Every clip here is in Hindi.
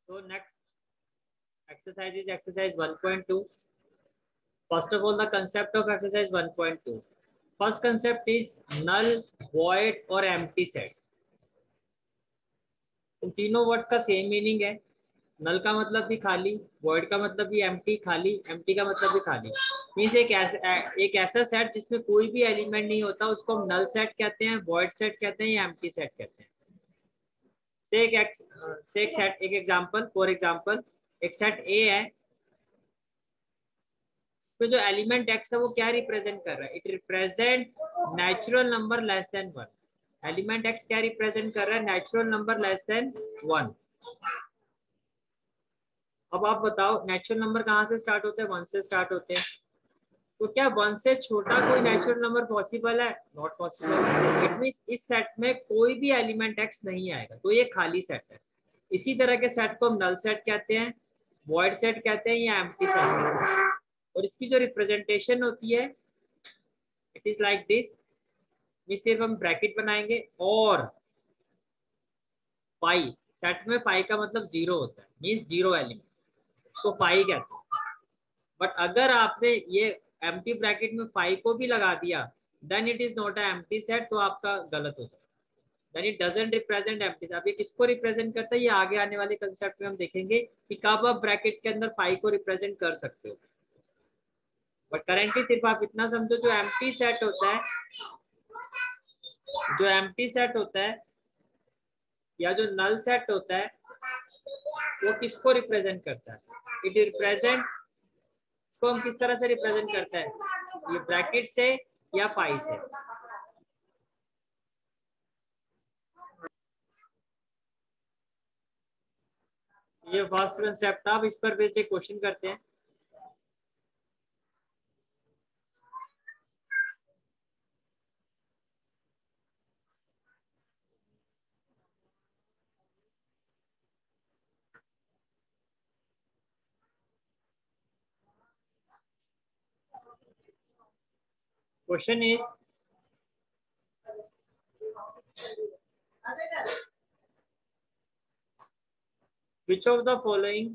So next exercise is exercise 1.2. First of all, the concept of exercise 1.2. First concept is null, void और empty sets. इन तीनों वर्ड का सेम मीनिंग है. नल का मतलब भी खाली, void का मतलब भी empty खाली, empty का मतलब भी खाली. मीन्स एक ऐसा सेट जिसमें कोई भी एलिमेंट नहीं होता उसको हम नल सेट कहते हैं, void सेट कहते हैं या empty सेट कहते हैं. एक एग्जांपल, फॉर एग्जांपल एक सेट ए है, इसमें जो एलिमेंट एक्स है वो क्या रिप्रेजेंट कर रहा है? It represent natural number less than 1. Element X क्या रिप्रेजेंट कर रहा है? Natural number less than 1. अब आप बताओ नेचुरल नंबर कहाँ से स्टार्ट होते हैं? 1 से स्टार्ट होते हैं. तो क्या 1 से छोटा कोई नेचुरल नंबर पॉसिबल है? Not possible. इट मींस इस सेट में कोई भी एलिमेंट एक्स नहीं आएगा, तो ये खाली सेट है. इसी तरह के सेट को हम नल सेट कहते हैं, वॉइड सेट कहते हैं या एम्प्टी सेट. और इसकी जो रिप्रेजेंटेशन होती है इट इज लाइक दिस. ये सिर्फ हम ब्रैकेट बनाएंगे और पाई, सेट में पाई का मतलब 0 होता है, मींस 0 एलिमेंट, तो पाई कहते हैं. बट अगर आपने ये एम्प्टी ब्रैकेट में 5 को भी लगा दिया then it is not a empty set, तो आपका गलत हो जाएगा. Then it doesn't represent empty. अब ये किसको रिप्रेजेंट करता है ये आगे आने वाले कंसेप्ट में हम देखेंगे कि कब आप ब्रैकेट के अंदर 5 को रिप्रेजेंट कर सकते हो. बट करेंटली सिर्फ आप इतना समझो, जो एम्प्टी सेट होता है, जो एम्प्टी सेट होता है या जो नल सेट होता है वो किसको रिप्रेजेंट करता है? इट रिप्रेजेंट, इसको हम किस तरह से रिप्रेजेंट करते हैं? ये ब्रैकेट से या पाई से. ये फर्स्ट कंसेप्ट था. अब इस पर बेस्ड एक क्वेश्चन करते हैं. Question is which of the following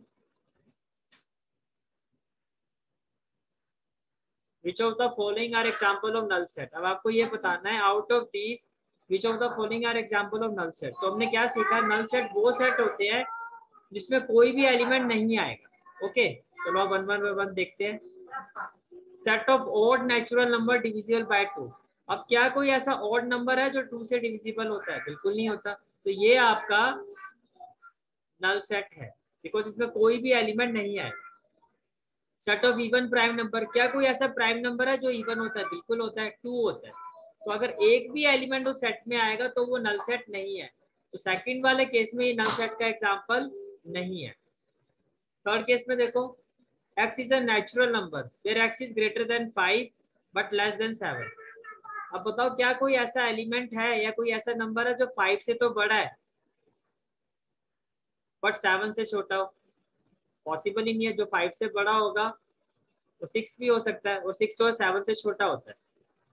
are example of null set. अब आपको ये बताना है out of these which of the following are example of null set. तो हमने क्या सीखा? नल सेट वो सेट होते हैं जिसमें कोई भी एलिमेंट नहीं आएगा. ओके, चलो अब वन बाय वन देखते हैं. Set of odd natural number divisible by 2. अब क्या कोई ऐसा ऑड नंबर है जो 2 से डिविजिबल होता है? बिल्कुल नहीं होता. तो ये आपका नल सेट है बिकॉज इसमें कोई भी एलिमेंट नहीं आएगा. Set of even prime number. क्या कोई ऐसा प्राइम नंबर है जो इवन होता है? बिल्कुल होता है, 2 होता है. तो अगर एक भी एलिमेंट उस सेट में आएगा तो वो नल सेट नहीं है. तो सेकंड वाले केस में ये नल सेट का एग्जांपल नहीं है. थर्ड केस में देखो, x is a natural number where x is greater than 5 but less than 7. अब बताओ क्या कोई ऐसा एलिमेंट है या कोई ऐसा नंबर है जो 5 से तो बड़ा है बट 7 से छोटा हो? पॉसिबल ही नहीं है. जो 5 से बड़ा होगा तो 6 भी हो सकता है और 6 और 7 से छोटा होता है.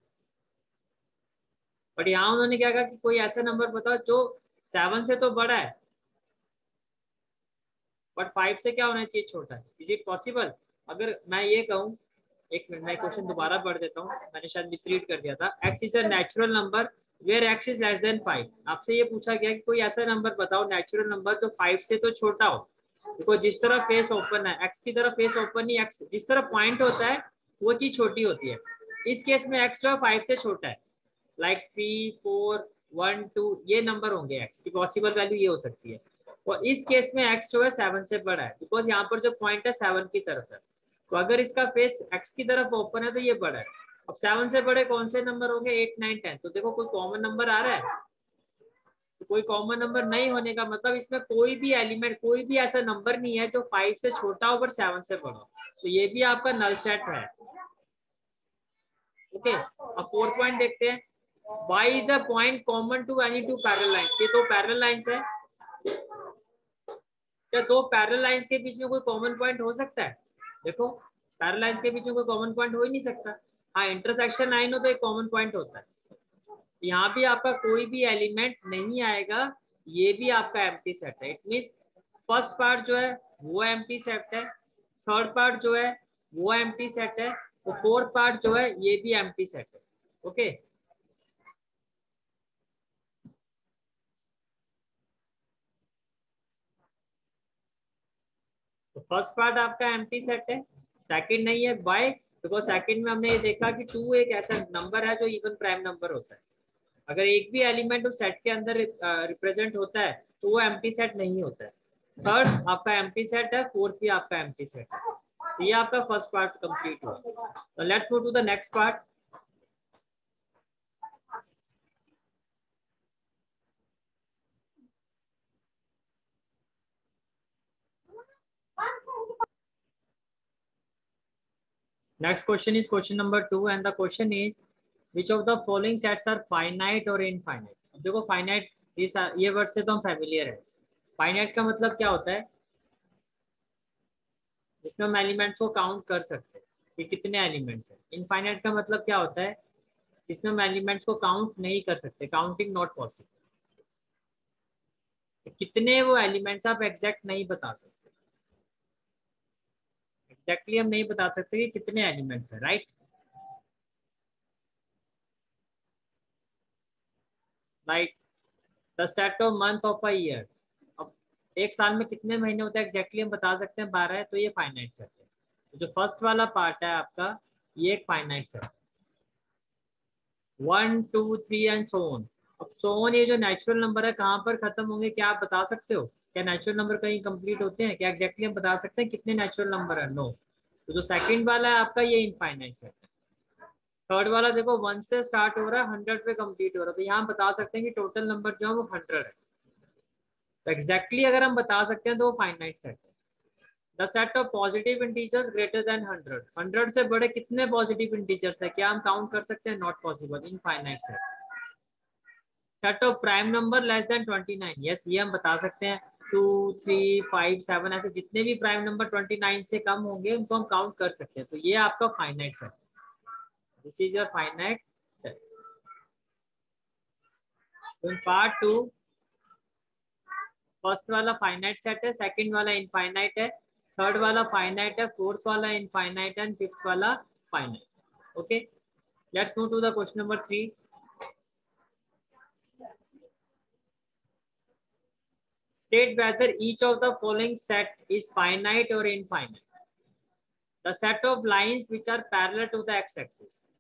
बट यहाँ उन्होंने क्या कहा कि कोई ऐसा नंबर बताओ जो 7 से तो बड़ा है बट 5 से क्या होना चाहिए? छोटा है. Is it possible? अगर मैं ये कहूँ, एक मिनट मैं क्वेश्चन दोबारा पढ़ देता हूँ, मैंने शायद मिसरीड कर दिया था. x is a natural number where x is less than 5. आपसे ये पूछा गया कि कोई ऐसा नंबर बताओ नेचुरल नंबर जो 5 से तो छोटा हो. देखो जिस तरह फेस ओपन है, x की तरफ फेस ओपन ही, x जिस तरह पॉइंट होता है वो चीज छोटी होती है. इस केस में x जो है 5 से छोटा है, लाइक 3, 4, 1, 2 ये नंबर होंगे. x की पॉसिबल वैल्यू ये हो सकती है. और इस केस में x जो है 7 से बड़ा है बिकॉज यहाँ पर जो पॉइंट है 7 की तरफ है. तो अगर इसका फेस x की तरफ ओपन है तो ये बड़ा है. अब 7 से बड़े कौन से नंबर होंगे? 8, 9, 10. तो देखो कोई कॉमन नंबर आ रहा है. तो कोई कॉमन नंबर नहीं होने का मतलब इसमें कोई भी एलिमेंट, कोई भी ऐसा नंबर नहीं है जो 5 से छोटा हो पर 7 से बड़ा हो. तो ये भी आपका नल सेट है. ओके, अब 4 पॉइंट देखते हैं. y is a point common to any two parallel lines. ये दो पैरेलल लाइंस है. क्या दो पैरेलल लाइंस के बीच में कोई कॉमन पॉइंट हो सकता है? देखो पैरेलल लाइंस के बीच में कोई कॉमन पॉइंट हो ही नहीं सकता. हाँ, इंटरसेक्शन लाइन हो तो एक कॉमन पॉइंट होता है. यहाँ भी आपका कोई भी एलिमेंट नहीं आएगा, ये भी आपका एम्प्टी सेट है. इट मींस फर्स्ट पार्ट जो है वो एम्प्टी सेट है, थर्ड पार्ट जो है वो एम्प्टी सेट है, और फोर्थ पार्ट जो है ये भी एम्प्टी सेट है। ओके, तो फर्स्ट पार्ट आपका एम्प्टी सेट है, सेकंड नहीं है। बाय, बिकॉज सेकंड में हमने ये देखा कि 2 एक ऐसा नंबर है जो इवन प्राइम नंबर होता है। अगर एक भी एलिमेंट उस सेट के अंदर रिप्रेजेंट होता है तो वो एम्प्टी सेट नहीं होता है। थर्ड आपका एम्प्टी सेट है, फोर्थ भी आपका एम्प्टी सेट है। तो ये आपका फर्स्ट पार्ट कंप्लीट हुआ। तो let's move to the next part. Next question is question number 2 and the question is which of the following sets are finite or infinite। अब देखो finite ये वर्ड से तो हम फेमिलियर है। फाइनाइट का मतलब क्या होता है, जिसमें हम एलिमेंट्स को काउंट कर सकते हैं कि कितने एलिमेंट्स हैं। इनफाइनाइट का मतलब क्या होता है, जिसमें हम एलिमेंट्स को काउंट नहीं कर सकते, काउंटिंग नॉट पॉसिबल। कितने वो एलिमेंट्स आप एग्जैक्ट नहीं बता सकते, एग्जैक्टली हम नहीं बता सकते कि कितने एलिमेंट्स हैं, right. Right, the set of month of a year. अब एक साल में कितने महीने होते हैं एग्जैक्टली हम बता सकते हैं, 12 है, तो ये फाइनाइट सेट है। तो जो फर्स्ट वाला पार्ट है आपका, ये एक फाइनाइट सेट है। 1 2 3 एंड सो ऑन। अब सो ऑन ये जो नेचुरल नंबर है कहाँ पर खत्म होंगे, क्या आप बता सकते हो? क्या नेचुरल नंबर कहीं कंप्लीट होते हैं? क्या एग्जैक्टली हम बता सकते हैं कितने नेचुरल नंबर है? नो। तो जो सेकंड वाला है आपका, ये इनफाइनाइट सेट है। थर्ड वाला देखो 1 से स्टार्ट हो रहा है, 100 पे कंप्लीट हो रहा है, तो यहाँ हम बता सकते हैं कि टोटल नंबर जो है वो 100 है। तो एग्जैक्टली अगर हम बता सकते हैं तो वो फाइनाइट सेट है। The set of positive integers greater than 100। 100 से बड़े कितने पॉजिटिव इंटीजर्स है, क्या हम काउंट कर सकते हैं? Not possible, infinite set. Set of prime number less than 29। Yes, ये हम बता सकते हैं। 2 3 5 7 ऐसे जितने भी प्राइम नंबर 29 से कम होंगे उनको हम काउंट कर सकते हैं। तो ये आपका finite set, this is your finite set. तो पार्ट 2, फर्स्ट वाला फाइनाइट सेट है, सेकंड वाला इनफाइनाइट है, थर्ड वाला फाइनाइट है, फोर्थ वाला इनफाइनाइट एंड फिफ्थ वाला finite. Okay, let's move to the question number 3। State whether each of the following set is finite or infinite. The set of lines which are parallel to the x-axis.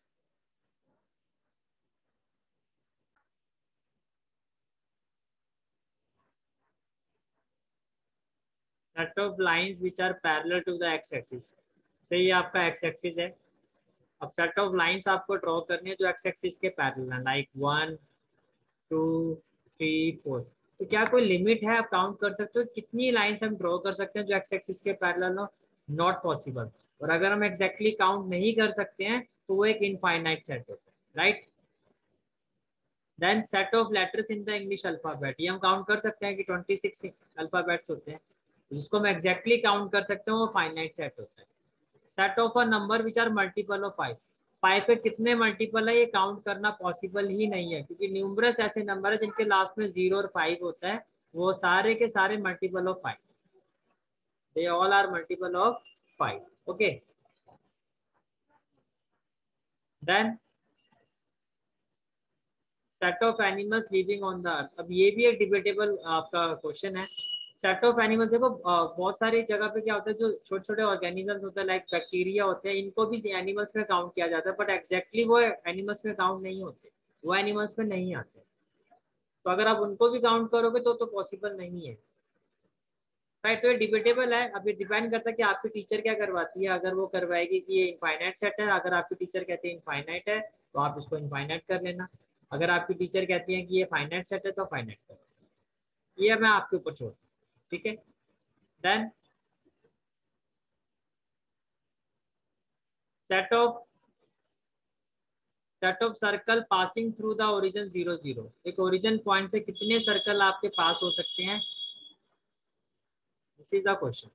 Set of lines which are parallel to the x-axis. से ये आपका x-axis है। अब set of lines आपको ड्रॉ करनी है जो x-axis के पैरेलल है, लाइक 1 2 3 4। तो क्या कोई लिमिट है, आप काउंट कर सकते हो कितनी लाइंस हम ड्रॉ कर सकते हैं जो x-axis के पैरेलल हो? Not possible. और अगर हम एग्जैक्टली काउंट नहीं कर सकते हैं तो वो एक इनफाइनाइट सेट होता है, right. Then set of letters in the English alphabet, ये हम काउंट कर सकते हैं कि 26 अल्फाबेट्स होते हैं, जिसको हम एग्जैक्टली काउंट कर सकते हैं, वो फाइनाइट सेट होता है। Set of a number which are multiple of 5। 5 के कितने मल्टीपल है ये काउंट करना पॉसिबल ही नहीं है, क्योंकि न्यूमरस ऐसे नंबर है जिनके लास्ट में 0 और 5 होता है, वो सारे के सारे multiple of 5, they all are multiple of 5। Okay, then set of animals living on the earth. अब ये भी एक डिबेटेबल आपका क्वेश्चन है। सेट ऑफ एनिमल्स देखो, बहुत सारी जगह पे क्या होता है, जो छोटे छोटे ऑर्गेनिजम्स होते हैं लाइक बैक्टीरिया होते हैं, इनको भी एनिमल्स में काउंट किया जाता है, बट एग्जैक्टली वो एनिमल्स में काउंट नहीं होते, वो एनिमल्स में नहीं आते। तो अगर आप उनको भी काउंट करोगे तो पॉसिबल नहीं है, राइट। तो ये डिबेटेबल है। अब ये डिपेंड करता है कि आपकी टीचर क्या करवाती है। अगर वो करवाएगी कि ये इनफाइनाइट सेट है, अगर आपकी टीचर कहती है इनफाइनाइट है तो आप इसको इनफाइनाइट कर लेना। अगर आपकी टीचर कहती है कि ये फाइनाइट सेट है तो फाइनाइट कर, ये मैं आपके ऊपर छोड़, ठीक है। Then set of circle passing through the origin 0 0। एक ओरिजिन पॉइंट से कितने सर्कल आपके पास हो सकते हैं, this is the question.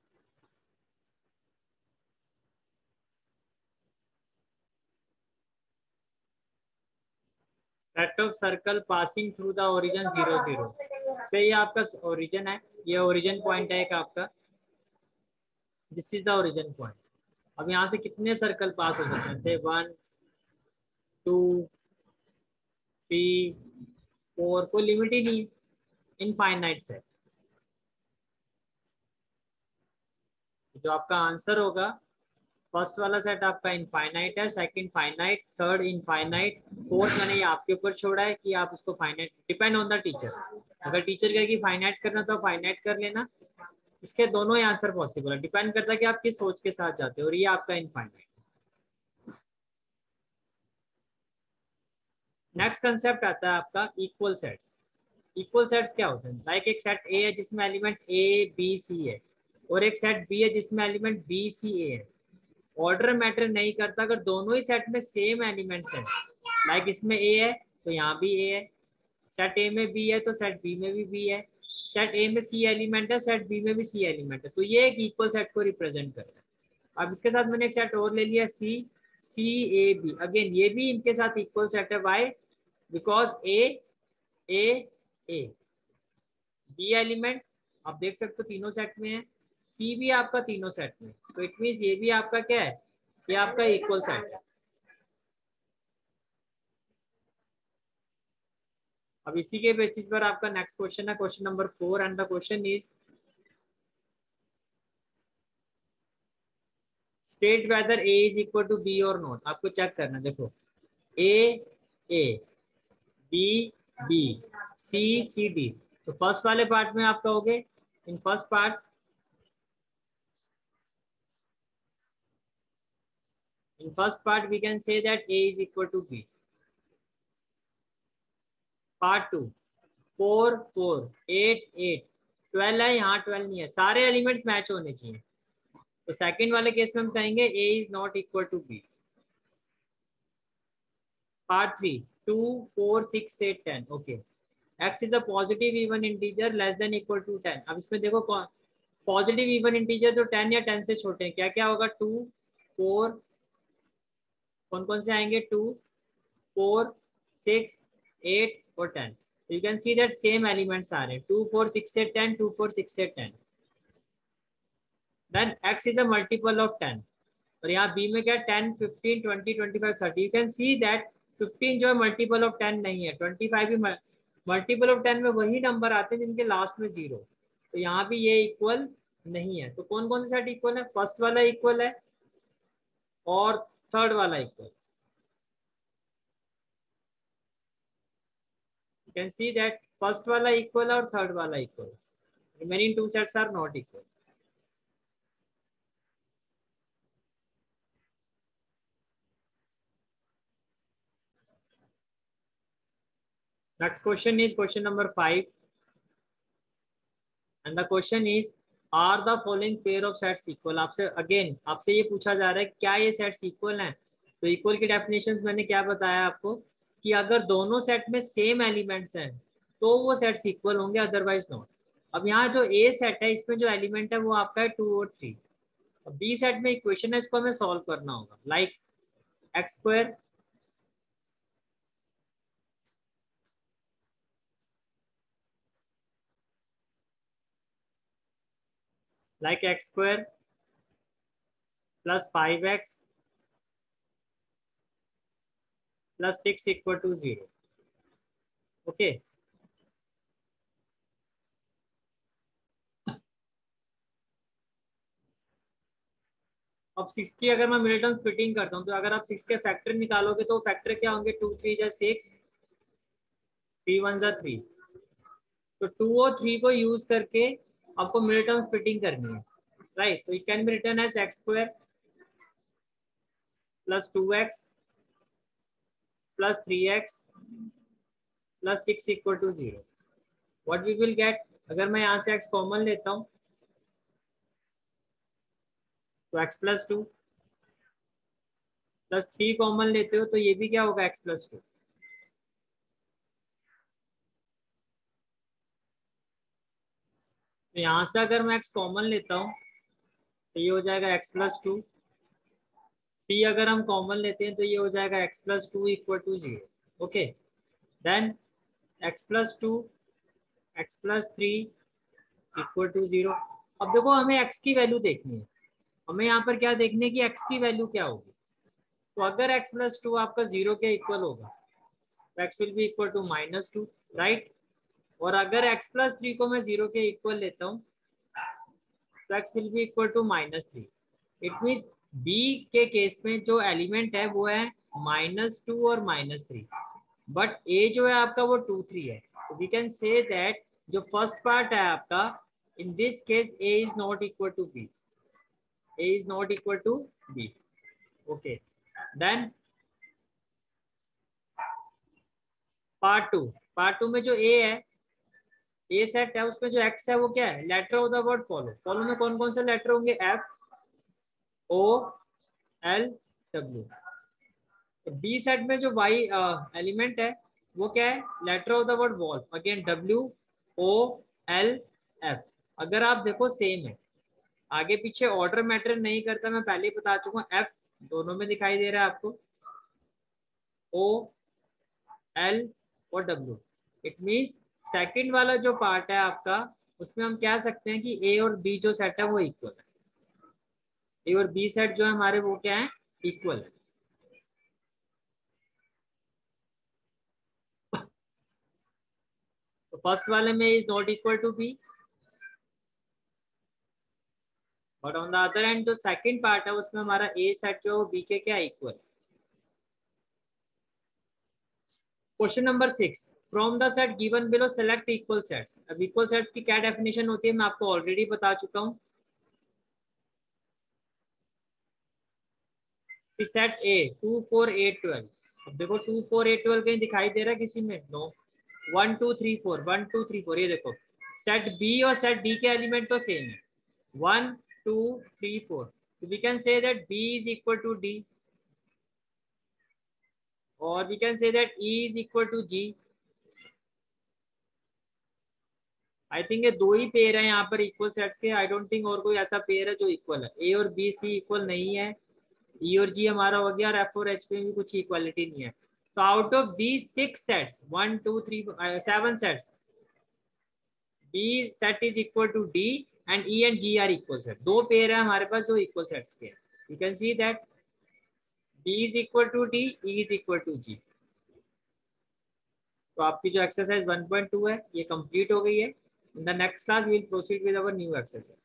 Set of circle passing through the origin 0 0। से ये आपका ओरिजिन है, ये ओरिजिन पॉइंट है एक आपका, this is the origin point. अब यहाँ से कितने सर्कल पास हो सकते हैं, से 1 2 3 4, कोई लिमिट ही नहीं, इनफाइनाइट सेट। जो आपका आंसर होगा, फर्स्ट वाला सेट आपका इनफाइनाइट है, second finite, third infinite, fourth मैंने ये आपके ऊपर छोड़ा है कि आप उसको finite, depend on the teacher. अगर टीचर कहेगी फाइनाइट करना तो फाइनाइट कर लेना, इसके दोनों ही आंसर पॉसिबल है, डिपेंड करता है कि आप किस सोच के साथ जाते हो। और ये आपका इनफाइनाइट। नेक्स्ट कंसेप्ट आता है आपका इक्वल सेट्स। इक्वल सेट्स क्या होते हैं, लाइक एक सेट ए है जिसमें एलिमेंट ए बी सी है, और एक सेट बी है जिसमें एलिमेंट बी सी ए है। ऑर्डर मैटर नहीं करता, अगर दोनों ही सेट में सेम एलिमेंट्स हैं, लाइक इसमें ए है तो यहाँ भी ए है, सेट ए में बी है तो सेट बी में भी बी है, सेट ए में सी एलिमेंट है, सेट बी में भी सी एलिमेंट है, तो ये एक इक्वल सेट को रिप्रेजेंट करता है। अब इसके साथ मैंने एक सेट और ले लिया, सी सी ए बी, अगेन ये भी इनके साथ इक्वल सेट है, why, because A A A, B element आप देख सकते हो तीनों सेट में है, सी भी आपका तीनों सेट में, तो इट मीन्स ये भी आपका क्या है, ये आपका इक्वल सेट है। अब इसी के बेसिस पर आपका नेक्स्ट क्वेश्चन है, question number 4, and the question is state whether A is equal to B और नॉट। आपको चेक करना, देखो A A B B C C D, तो फर्स्ट वाले पार्ट में आप कहोगे, in first part, in first part we can say that a is equal to b. Part 2, 4 4 8 8 12 है, यहाँ 12 नहीं है, सारे एलिमेंट्स मैच होने चाहिए, तो सेकंड वाले केस में हम कहेंगे a is not equal to b। Part 3, 2 4 6 8 10, okay, x is a positive even integer less than equal to 10। अब इसमें देखो पॉजिटिव इवन इंटीजर जो 10 या 10 से छोटे हैं, क्या क्या होगा, 2 4, कौन कौन से आएंगे, 2 4 6 8 और 10, you can see that same elements are 2 4 6 8 10, 2 4 6 8 10, then x is a multiple of 10, और यहाँ b में क्या 10 15 20 25 30, you can see that 15 जो है मल्टीपल ऑफ 10 नहीं है, 25 भी मल्टीपल ऑफ 10 में वही नंबर आते हैं जिनके लास्ट में 0, तो यहाँ भी ये इक्वल नहीं है। तो कौन कौन से सेट इक्वल है, फर्स्ट वाला इक्वल है और थर्ड वाला equal, you can see that first वाला इक्वल है और थर्ड वाला equal, remaining two sets are not equal। Next question is question number 5, and the question is are the following pair of sets equal। आपसे अगेन आपसे ये पूछा जा रहा है क्या ये सेट्स इक्वल हैं। तो इक्वल की डेफिनेशंस मैंने क्या बताया आपको, कि अगर दोनों सेट में सेम एलिमेंट्स हैं तो वो सेट्स इक्वल होंगे, अदरवाइज नॉट। अब यहाँ जो ए सेट है इसमें जो एलिमेंट है वो आपका है 2 और 3। अब बी सेट में इक्वेशन है, इसको हमें सॉल्व करना होगा, like x square x square plus 5x plus 6 equal to 0, okay. अब 6 की अगर मैं मिनटन स्प्लिटिंग करता हूँ, तो अगर आप 6 के फैक्टर निकालोगे तो फैक्टर क्या होंगे, 2 3 जा 6, 3 1 जा 3, तो 2 और 3 को यूज करके आपको मिनटन स्प्लिटिंग करनी है, राइट। तो it can be written as x square plus 2x plus 3x plus 6 equal to 0। What we will get, अगर मैं यहाँ से x कॉमन लेता हूँ तो x प्लस 2 प्लस 3 कॉमन लेते हो तो ये भी क्या होगा, x प्लस 2। तो यहाँ से अगर मैं x कॉमन लेता हूँ तो ये हो जाएगा x प्लस 2, 3 अगर हम कॉमन लेते हैं तो ये हो जाएगा x plus 2 equal to 0, okay. Then x plus 2 x plus 3 equal to 0। अब देखो हमें x की वैल्यू देखनी है, हमें यहाँ पर क्या देखने की x की वैल्यू क्या होगी। तो अगर x प्लस 2 आपका 0 के इक्वल होगा तो x will be equal to -2, right. और अगर x प्लस 3 को मैं 0 के इक्वल लेता हूँ तो x will be equal to -3। It means b के केस में जो एलिमेंट है वो है -2 और -3, बट a जो है आपका वो 2 3 है। तो वी कैन से दैट जो फर्स्ट पार्ट है आपका, in this case a is not equal to b, a is not equal to b। okay, then part two में जो a है, a सेट है, उसमें जो x है वो क्या है, letter of the word follow. Follow में कौन कौन से लेटर होंगे, f o l w। B set में जो y एलिमेंट है वो क्या है, letter of the word wolf, again w o l f। अगर आप देखो सेम है, आगे पीछे ऑर्डर मैटर नहीं करता, मैं पहले ही बता चुका हूँ। f दोनों में दिखाई दे रहा है आपको, o l और w। इट मीन्स सेकंड वाला जो पार्ट है आपका, उसमें हम कह सकते हैं कि a और b जो सेट है वो इक्वल है, a और b सेट जो है हमारे वो क्या है, इक्वल है। तो फर्स्ट वाले में is not equal to b, और ऑन द अदर एंड जो सेकंड पार्ट है उसमें हमारा a सेट जो है b के क्या equal. Question number 6, from the set given below select equal sets. अब इक्वल सेट्स की क्या डेफिनेशन होती है मैं आपको ऑलरेडी बता चुका हूँ। Set A 2 4 8 12। अब देखो 2 4 8 12 कहीं दिखाई दे रहा है किसी में, नो। 1 2 3 4 1 2 3 4, ये देखो सेट बी और सेट डी के एलिमेंट तो सेम है, 1 2 3 4। तो we can say that B is equal to D, और we can say that E is equal to G. I think ये दो ही पेयर है यहाँ पर इक्वल सेट्स के, आई डोंट थिंक और कोई ऐसा पेयर है जो इक्वल है। ए और बी सी इक्वल नहीं है, ई और जी हमारा हो गया, और एफ और एच में भी कुछ इक्वालिटी नहीं है। तो out of these 6 sets, 1 2 3 7 sets, B set is equal to D and E and G are equal set. दो पेयर है हमारे पास जो इक्वल सेट्स के हैं। You can see that B is equal to D, E is equal to G. तो आपकी जो एक्सरसाइज 1.2 है ये कंप्लीट हो गई है। In the next class we will proceed with our new exercise.